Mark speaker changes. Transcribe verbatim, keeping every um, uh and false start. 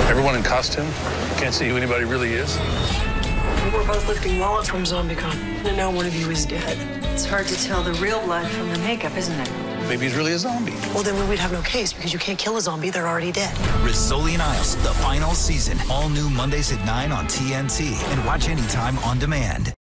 Speaker 1: Everyone in costume? Can't see who anybody really is?
Speaker 2: We're both lifting wallet from ZombieCon, and now one of you is dead.
Speaker 3: It's hard to tell the real blood from the makeup, isn't it?
Speaker 1: Maybe he's really a zombie.
Speaker 2: Well, then we'd have no case because you can't kill a zombie. They're already dead.
Speaker 4: Rizzoli and Isles, the final season. All new Mondays at nine on T N T. And watch anytime on demand.